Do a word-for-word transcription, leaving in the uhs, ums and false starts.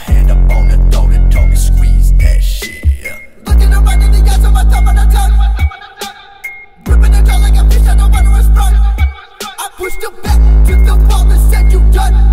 hand up on the throat and told me squeeze that shit, yeah. Looking around in the eyes of my top of the tongue, gripping the jaw like a fish, I don't want to sprung. I pushed you back to the wall and said you done.